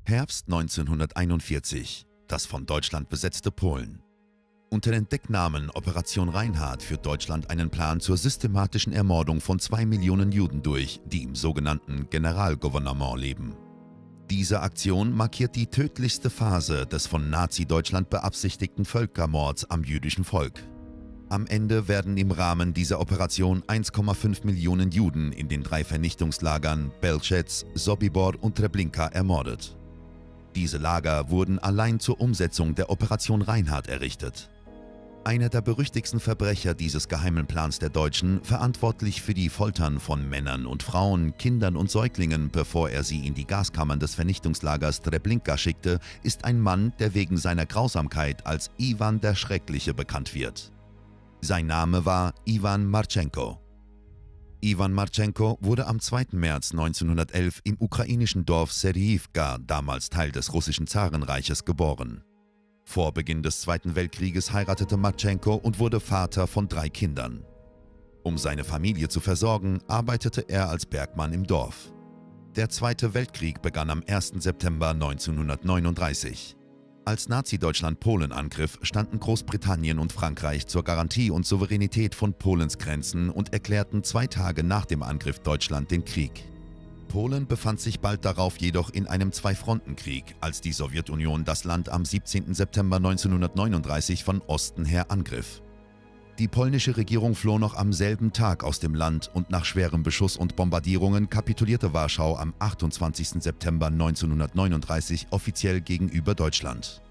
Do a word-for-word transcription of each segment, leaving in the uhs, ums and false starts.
Herbst neunzehnhunderteinundvierzig. Das von Deutschland besetzte Polen. Unter dem Decknamen Operation Reinhard führt Deutschland einen Plan zur systematischen Ermordung von zwei Millionen Juden durch, die im sogenannten Generalgouvernement leben. Diese Aktion markiert die tödlichste Phase des von Nazi-Deutschland beabsichtigten Völkermords am jüdischen Volk. Am Ende werden im Rahmen dieser Operation eins Komma fünf Millionen Juden in den drei Vernichtungslagern Belzec, Sobibor und Treblinka ermordet. Diese Lager wurden allein zur Umsetzung der Operation Reinhard errichtet. Einer der berüchtigsten Verbrecher dieses geheimen Plans der Deutschen, verantwortlich für die Foltern von Männern und Frauen, Kindern und Säuglingen, bevor er sie in die Gaskammern des Vernichtungslagers Treblinka schickte, ist ein Mann, der wegen seiner Grausamkeit als Iwan der Schreckliche bekannt wird. Sein Name war Iwan Marczenko. Iwan Marczenko wurde am zweiten März neunzehnhundertelf im ukrainischen Dorf Serhivka, damals Teil des russischen Zarenreiches, geboren. Vor Beginn des Zweiten Weltkrieges heiratete Marczenko und wurde Vater von drei Kindern. Um seine Familie zu versorgen, arbeitete er als Bergmann im Dorf. Der Zweite Weltkrieg begann am ersten September neunzehnhundertneununddreißig. Als Nazi-Deutschland Polen angriff, standen Großbritannien und Frankreich zur Garantie und Souveränität von Polens Grenzen und erklärten zwei Tage nach dem Angriff Deutschland den Krieg. Polen befand sich bald darauf jedoch in einem Zwei-Fronten-Krieg, als die Sowjetunion das Land am siebzehnten September neunzehnhundertneununddreißig von Osten her angriff. Die polnische Regierung floh noch am selben Tag aus dem Land und nach schwerem Beschuss und Bombardierungen kapitulierte Warschau am achtundzwanzigsten September neunzehnhundertneununddreißig offiziell gegenüber Deutschland.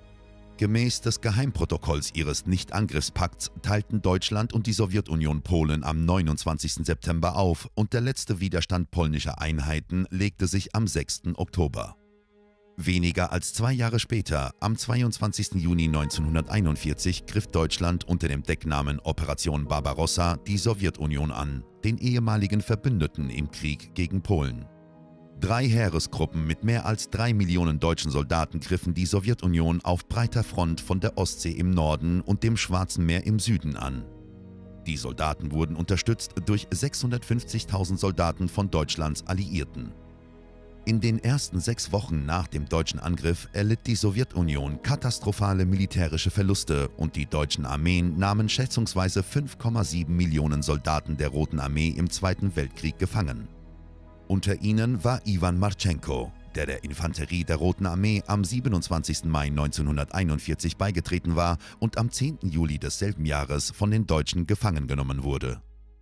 Gemäß des Geheimprotokolls ihres Nichtangriffspakts teilten Deutschland und die Sowjetunion Polen am neunundzwanzigsten September auf und der letzte Widerstand polnischer Einheiten legte sich am sechsten Oktober. Weniger als zwei Jahre später, am zweiundzwanzigsten Juni neunzehnhunderteinundvierzig, griff Deutschland unter dem Decknamen Operation Barbarossa die Sowjetunion an, den ehemaligen Verbündeten im Krieg gegen Polen. Drei Heeresgruppen mit mehr als drei Millionen deutschen Soldaten griffen die Sowjetunion auf breiter Front von der Ostsee im Norden und dem Schwarzen Meer im Süden an. Die Soldaten wurden unterstützt durch sechshundertfünfzigtausend Soldaten von Deutschlands Alliierten. In den ersten sechs Wochen nach dem deutschen Angriff erlitt die Sowjetunion katastrophale militärische Verluste und die deutschen Armeen nahmen schätzungsweise fünf Komma sieben Millionen Soldaten der Roten Armee im Zweiten Weltkrieg gefangen. Unter ihnen war Iwan Marczenko, der der Infanterie der Roten Armee am siebenundzwanzigsten Mai neunzehnhunderteinundvierzig beigetreten war und am zehnten Juli desselben Jahres von den Deutschen gefangen genommen wurde.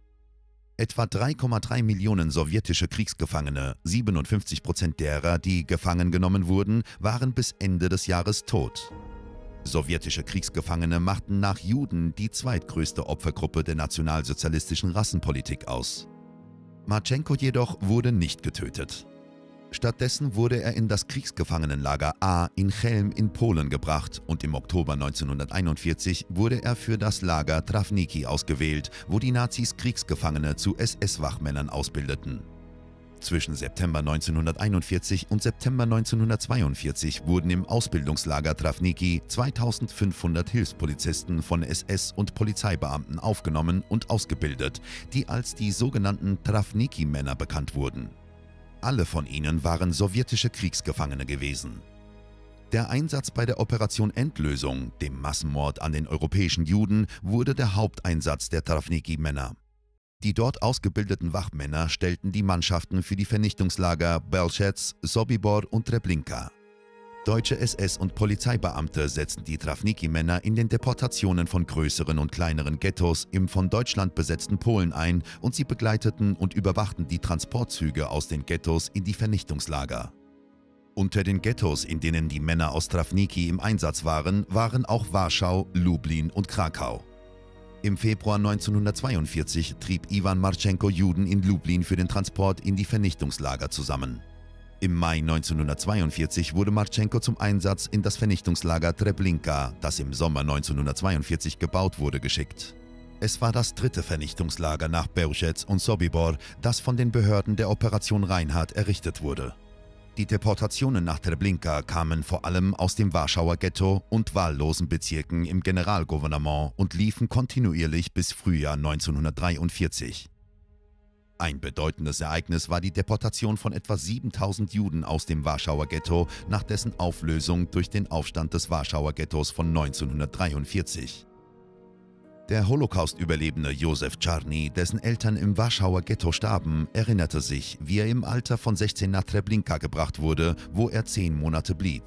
Etwa drei Komma drei Millionen sowjetische Kriegsgefangene, siebenundfünfzig Prozent derer, die gefangen genommen wurden, waren bis Ende des Jahres tot. Sowjetische Kriegsgefangene machten nach Juden die zweitgrößte Opfergruppe der nationalsozialistischen Rassenpolitik aus. Marczenko jedoch wurde nicht getötet. Stattdessen wurde er in das Kriegsgefangenenlager A in Chelm in Polen gebracht und im Oktober neunzehnhunderteinundvierzig wurde er für das Lager Trawniki ausgewählt, wo die Nazis Kriegsgefangene zu S S-Wachmännern ausbildeten. Zwischen September neunzehnhunderteinundvierzig und September neunzehnhundertzweiundvierzig wurden im Ausbildungslager Trawniki zweitausendfünfhundert Hilfspolizisten von S S- und Polizeibeamten aufgenommen und ausgebildet, die als die sogenannten Trawniki-Männer bekannt wurden. Alle von ihnen waren sowjetische Kriegsgefangene gewesen. Der Einsatz bei der Operation Endlösung, dem Massenmord an den europäischen Juden, wurde der Haupteinsatz der Trawniki-Männer. Die dort ausgebildeten Wachmänner stellten die Mannschaften für die Vernichtungslager Belzec, Sobibor und Treblinka. Deutsche S S- und Polizeibeamte setzten die Trawniki-Männer in den Deportationen von größeren und kleineren Ghettos im von Deutschland besetzten Polen ein und sie begleiteten und überwachten die Transportzüge aus den Ghettos in die Vernichtungslager. Unter den Ghettos, in denen die Männer aus Trawniki im Einsatz waren, waren auch Warschau, Lublin und Krakau. Im Februar neunzehnhundertzweiundvierzig trieb Iwan Marczenko Juden in Lublin für den Transport in die Vernichtungslager zusammen. Im Mai neunzehnhundertzweiundvierzig wurde Marczenko zum Einsatz in das Vernichtungslager Treblinka, das im Sommer neunzehnhundertzweiundvierzig gebaut wurde, geschickt. Es war das dritte Vernichtungslager nach Belzec und Sobibor, das von den Behörden der Operation Reinhard errichtet wurde. Die Deportationen nach Treblinka kamen vor allem aus dem Warschauer Ghetto und wahllosen Bezirken im Generalgouvernement und liefen kontinuierlich bis Frühjahr neunzehnhundertdreiundvierzig. Ein bedeutendes Ereignis war die Deportation von etwa siebentausend Juden aus dem Warschauer Ghetto nach dessen Auflösung durch den Aufstand des Warschauer Ghettos von neunzehnhundertdreiundvierzig. Der Holocaust-Überlebende Josef Czarny, dessen Eltern im Warschauer Ghetto starben, erinnerte sich, wie er im Alter von sechzehn nach Treblinka gebracht wurde, wo er zehn Monate blieb.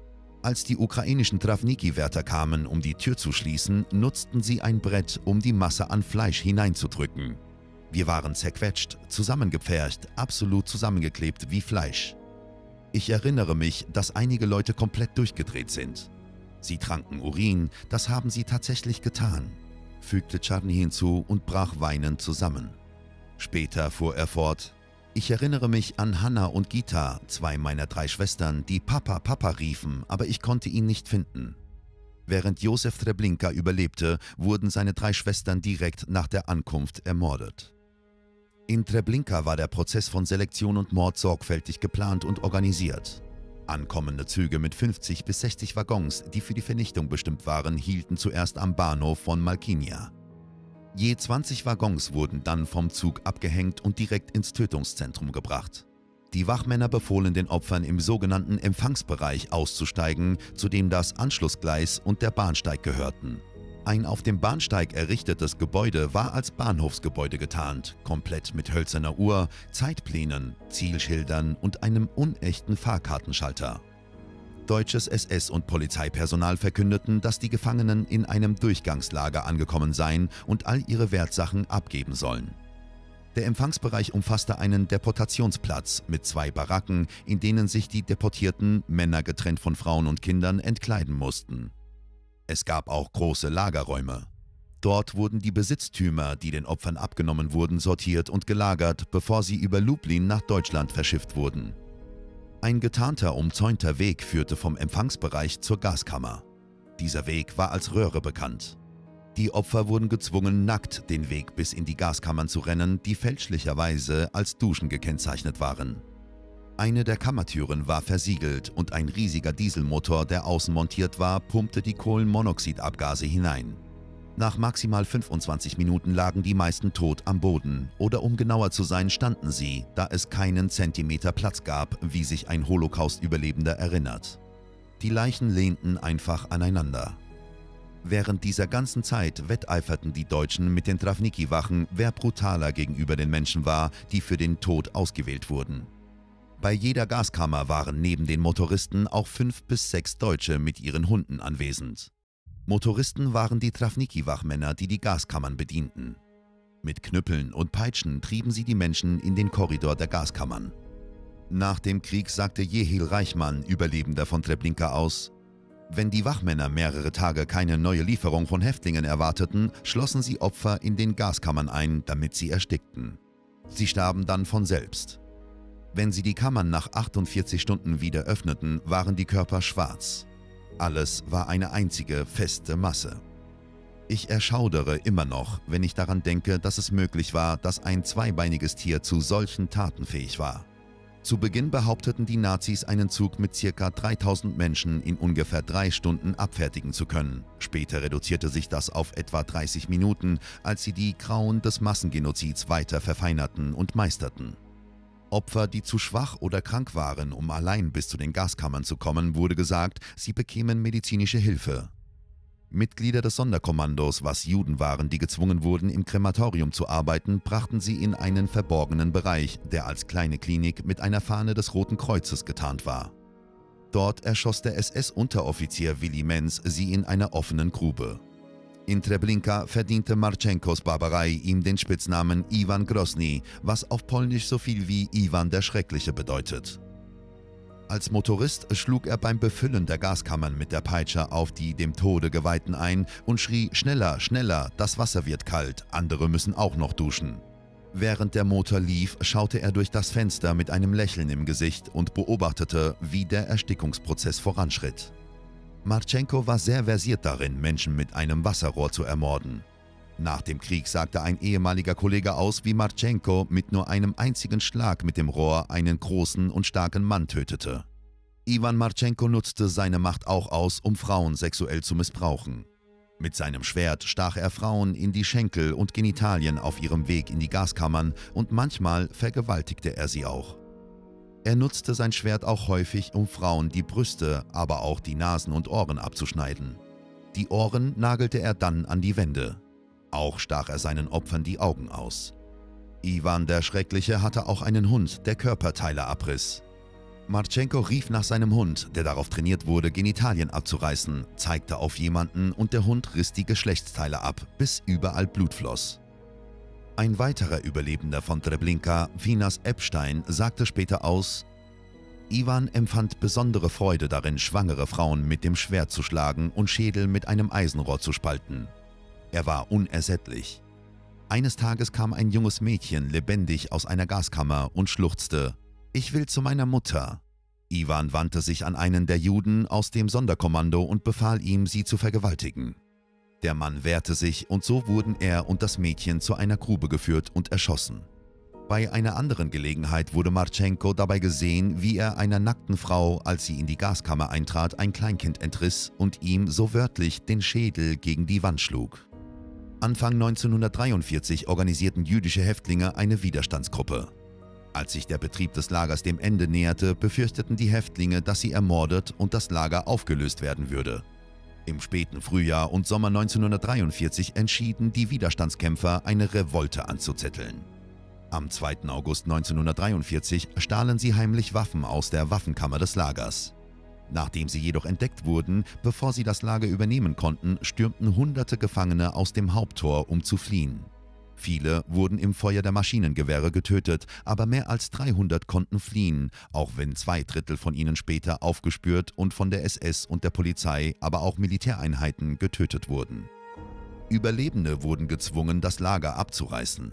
Als die ukrainischen Trawnicki-Wärter kamen, um die Tür zu schließen, nutzten sie ein Brett, um die Masse an Fleisch hineinzudrücken. Wir waren zerquetscht, zusammengepfercht, absolut zusammengeklebt wie Fleisch. Ich erinnere mich, dass einige Leute komplett durchgedreht sind. Sie tranken Urin, das haben sie tatsächlich getan, fügte Czarny hinzu und brach weinend zusammen. Später fuhr er fort: Ich erinnere mich an Hanna und Gita, zwei meiner drei Schwestern, die Papa, Papa riefen, aber ich konnte ihn nicht finden. Während Josef Treblinka überlebte, wurden seine drei Schwestern direkt nach der Ankunft ermordet. In Treblinka war der Prozess von Selektion und Mord sorgfältig geplant und organisiert. Ankommende Züge mit fünfzig bis sechzig Waggons, die für die Vernichtung bestimmt waren, hielten zuerst am Bahnhof von Malchinia. Je zwanzig Waggons wurden dann vom Zug abgehängt und direkt ins Tötungszentrum gebracht. Die Wachmänner befohlen den Opfern im sogenannten Empfangsbereich auszusteigen, zu dem das Anschlussgleis und der Bahnsteig gehörten. Ein auf dem Bahnsteig errichtetes Gebäude war als Bahnhofsgebäude getarnt, komplett mit hölzerner Uhr, Zeitplänen, Zielschildern und einem unechten Fahrkartenschalter. Deutsches S S- und Polizeipersonal verkündeten, dass die Gefangenen in einem Durchgangslager angekommen seien und all ihre Wertsachen abgeben sollen. Der Empfangsbereich umfasste einen Deportationsplatz mit zwei Baracken, in denen sich die Deportierten, Männer getrennt von Frauen und Kindern, entkleiden mussten. Es gab auch große Lagerräume. Dort wurden die Besitztümer, die den Opfern abgenommen wurden, sortiert und gelagert, bevor sie über Lublin nach Deutschland verschifft wurden. Ein getarnter, umzäunter Weg führte vom Empfangsbereich zur Gaskammer. Dieser Weg war als Röhre bekannt. Die Opfer wurden gezwungen, nackt den Weg bis in die Gaskammern zu rennen, die fälschlicherweise als Duschen gekennzeichnet waren. Eine der Kammertüren war versiegelt und ein riesiger Dieselmotor, der außen montiert war, pumpte die Kohlenmonoxidabgase hinein. Nach maximal fünfundzwanzig Minuten lagen die meisten tot am Boden, oder um genauer zu sein, standen sie, da es keinen Zentimeter Platz gab, wie sich ein Holocaust-Überlebender erinnert. Die Leichen lehnten einfach aneinander. Während dieser ganzen Zeit wetteiferten die Deutschen mit den Trawnicki-Wachen, wer brutaler gegenüber den Menschen war, die für den Tod ausgewählt wurden. Bei jeder Gaskammer waren neben den Motoristen auch fünf bis sechs Deutsche mit ihren Hunden anwesend. Motoristen waren die Trawnicki-Wachmänner, die die Gaskammern bedienten. Mit Knüppeln und Peitschen trieben sie die Menschen in den Korridor der Gaskammern. Nach dem Krieg sagte Jehiel Reichmann, Überlebender von Treblinka, aus: Wenn die Wachmänner mehrere Tage keine neue Lieferung von Häftlingen erwarteten, schlossen sie Opfer in den Gaskammern ein, damit sie erstickten. Sie starben dann von selbst. Wenn sie die Kammern nach achtundvierzig Stunden wieder öffneten, waren die Körper schwarz. Alles war eine einzige, feste Masse. Ich erschaudere immer noch, wenn ich daran denke, dass es möglich war, dass ein zweibeiniges Tier zu solchen Taten fähig war. Zu Beginn behaupteten die Nazis, einen Zug mit ca. dreitausend Menschen in ungefähr drei Stunden abfertigen zu können. Später reduzierte sich das auf etwa dreißig Minuten, als sie die Grauen des Massengenozids weiter verfeinerten und meisterten. Opfer, die zu schwach oder krank waren, um allein bis zu den Gaskammern zu kommen, wurde gesagt, sie bekämen medizinische Hilfe. Mitglieder des Sonderkommandos, was Juden waren, die gezwungen wurden, im Krematorium zu arbeiten, brachten sie in einen verborgenen Bereich, der als kleine Klinik mit einer Fahne des Roten Kreuzes getarnt war. Dort erschoss der S S-Unteroffizier Willi Menz sie in einer offenen Grube. In Treblinka verdiente Marchenkos Barbarei ihm den Spitznamen Iwan Grosny, was auf Polnisch so viel wie Iwan der Schreckliche bedeutet. Als Motorist schlug er beim Befüllen der Gaskammern mit der Peitsche auf die dem Tode Geweihten ein und schrie: Schneller, schneller, das Wasser wird kalt, andere müssen auch noch duschen. Während der Motor lief, schaute er durch das Fenster mit einem Lächeln im Gesicht und beobachtete, wie der Erstickungsprozess voranschritt. Marchenko war sehr versiert darin, Menschen mit einem Wasserrohr zu ermorden. Nach dem Krieg sagte ein ehemaliger Kollege aus, wie Marchenko mit nur einem einzigen Schlag mit dem Rohr einen großen und starken Mann tötete. Iwan Marchenko nutzte seine Macht auch aus, um Frauen sexuell zu missbrauchen. Mit seinem Schwert stach er Frauen in die Schenkel und Genitalien auf ihrem Weg in die Gaskammern und manchmal vergewaltigte er sie auch. Er nutzte sein Schwert auch häufig, um Frauen die Brüste, aber auch die Nasen und Ohren abzuschneiden. Die Ohren nagelte er dann an die Wände. Auch stach er seinen Opfern die Augen aus. Iwan der Schreckliche hatte auch einen Hund, der Körperteile abriss. Marchenko rief nach seinem Hund, der darauf trainiert wurde, Genitalien abzureißen, zeigte auf jemanden und der Hund riss die Geschlechtsteile ab, bis überall Blut floss. Ein weiterer Überlebender von Treblinka, Finas Epstein, sagte später aus: Iwan empfand besondere Freude darin, schwangere Frauen mit dem Schwert zu schlagen und Schädel mit einem Eisenrohr zu spalten. Er war unersättlich. Eines Tages kam ein junges Mädchen lebendig aus einer Gaskammer und schluchzte: »Ich will zu meiner Mutter.« Iwan wandte sich an einen der Juden aus dem Sonderkommando und befahl ihm, sie zu vergewaltigen. Der Mann wehrte sich und so wurden er und das Mädchen zu einer Grube geführt und erschossen. Bei einer anderen Gelegenheit wurde Marchenko dabei gesehen, wie er einer nackten Frau, als sie in die Gaskammer eintrat, ein Kleinkind entriss und ihm so wörtlich den Schädel gegen die Wand schlug. Anfang neunzehnhundertdreiundvierzig organisierten jüdische Häftlinge eine Widerstandsgruppe. Als sich der Betrieb des Lagers dem Ende näherte, befürchteten die Häftlinge, dass sie ermordet und das Lager aufgelöst werden würde. Im späten Frühjahr und Sommer neunzehnhundertdreiundvierzig entschieden die Widerstandskämpfer, eine Revolte anzuzetteln. Am zweiten August neunzehnhundertdreiundvierzig stahlen sie heimlich Waffen aus der Waffenkammer des Lagers. Nachdem sie jedoch entdeckt wurden, bevor sie das Lager übernehmen konnten, stürmten hunderte Gefangene aus dem Haupttor, um zu fliehen. Viele wurden im Feuer der Maschinengewehre getötet, aber mehr als dreihundert konnten fliehen, auch wenn zwei Drittel von ihnen später aufgespürt und von der S S und der Polizei, aber auch Militäreinheiten getötet wurden. Überlebende wurden gezwungen, das Lager abzureißen.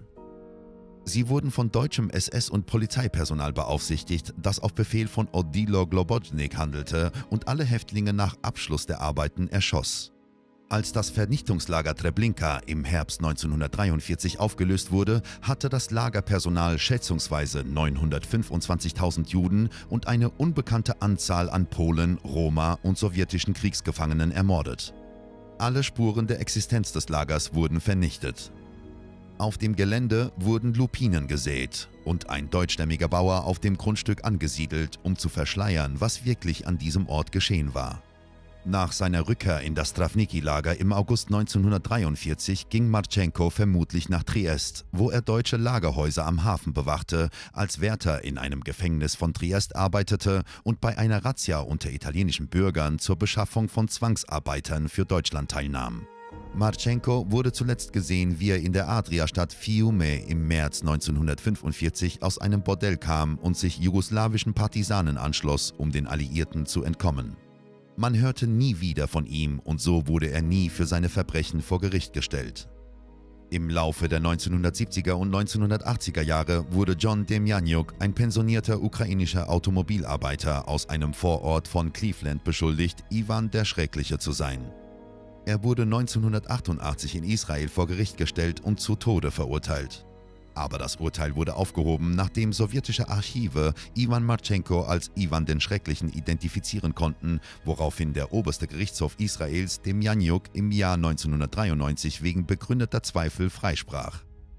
Sie wurden von deutschem S S- und Polizeipersonal beaufsichtigt, das auf Befehl von Odilo Globojnik handelte und alle Häftlinge nach Abschluss der Arbeiten erschoss. Als das Vernichtungslager Treblinka im Herbst neunzehnhundertdreiundvierzig aufgelöst wurde, hatte das Lagerpersonal schätzungsweise neunhundertfünfundzwanzigtausend Juden und eine unbekannte Anzahl an Polen, Roma und sowjetischen Kriegsgefangenen ermordet. Alle Spuren der Existenz des Lagers wurden vernichtet. Auf dem Gelände wurden Lupinen gesät und ein deutschstämmiger Bauer auf dem Grundstück angesiedelt, um zu verschleiern, was wirklich an diesem Ort geschehen war. Nach seiner Rückkehr in das Travnicki-Lager im August neunzehnhundertdreiundvierzig ging Marchenko vermutlich nach Triest, wo er deutsche Lagerhäuser am Hafen bewachte, als Wärter in einem Gefängnis von Triest arbeitete und bei einer Razzia unter italienischen Bürgern zur Beschaffung von Zwangsarbeitern für Deutschland teilnahm. Marchenko wurde zuletzt gesehen, wie er in der Adriastadt Fiume im März neunzehnhundertfünfundvierzig aus einem Bordell kam und sich jugoslawischen Partisanen anschloss, um den Alliierten zu entkommen. Man hörte nie wieder von ihm und so wurde er nie für seine Verbrechen vor Gericht gestellt. Im Laufe der neunzehnhundertsiebziger und neunzehnhundertachtziger Jahre wurde John Demjanjuk, ein pensionierter ukrainischer Automobilarbeiter aus einem Vorort von Cleveland, beschuldigt, Iwan der Schreckliche zu sein. Er wurde neunzehnhundertachtundachtzig in Israel vor Gericht gestellt und zu Tode verurteilt. Aber das Urteil wurde aufgehoben, nachdem sowjetische Archive Iwan Marchenko als Iwan den Schrecklichen identifizieren konnten, woraufhin der oberste Gerichtshof Israels Demjanjuk im Jahr neunzehnhundertdreiundneunzig wegen begründeter Zweifel freisprach.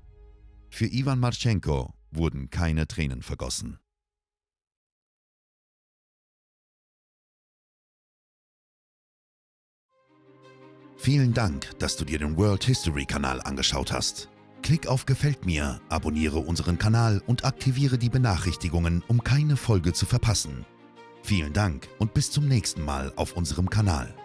Für Iwan Marchenko wurden keine Tränen vergossen. Vielen Dank, dass du dir den World History Kanal angeschaut hast. Klick auf Gefällt mir, abonniere unseren Kanal und aktiviere die Benachrichtigungen, um keine Folge zu verpassen. Vielen Dank und bis zum nächsten Mal auf unserem Kanal.